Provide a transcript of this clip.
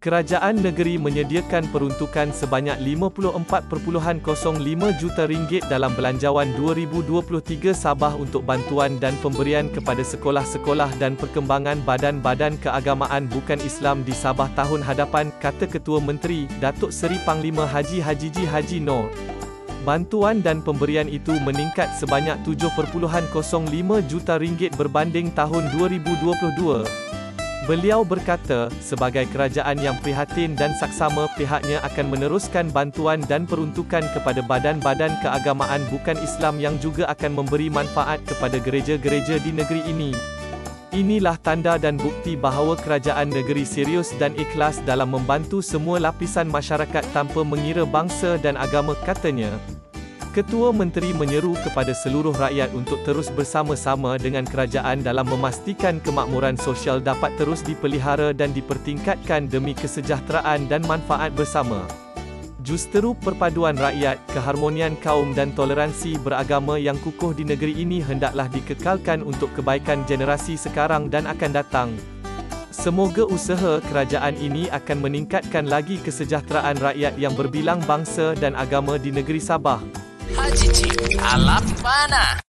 Kerajaan negeri menyediakan peruntukan sebanyak RM54.05 juta dalam Belanjawan 2023 Sabah untuk bantuan dan pemberian kepada sekolah-sekolah dan perkembangan badan-badan keagamaan bukan Islam di Sabah tahun hadapan, kata Ketua Menteri, Datuk Seri Panglima Haji Hajiji Haji Noor. Bantuan dan pemberian itu meningkat sebanyak RM7.05 juta berbanding tahun 2022. Beliau berkata, sebagai kerajaan yang prihatin dan saksama, pihaknya akan meneruskan bantuan dan peruntukan kepada badan-badan keagamaan bukan Islam yang juga akan memberi manfaat kepada gereja-gereja di negeri ini. Inilah tanda dan bukti bahawa kerajaan negeri serius dan ikhlas dalam membantu semua lapisan masyarakat tanpa mengira bangsa dan agama, katanya. Ketua Menteri menyeru kepada seluruh rakyat untuk terus bersama-sama dengan kerajaan dalam memastikan kemakmuran sosial dapat terus dipelihara dan dipertingkatkan demi kesejahteraan dan manfaat bersama. Justeru perpaduan rakyat, keharmonian kaum dan toleransi beragama yang kukuh di negeri ini hendaklah dikekalkan untuk kebaikan generasi sekarang dan akan datang. Semoga usaha kerajaan ini akan meningkatkan lagi kesejahteraan rakyat yang berbilang bangsa dan agama di negeri Sabah. Haji Cik Alam Panah.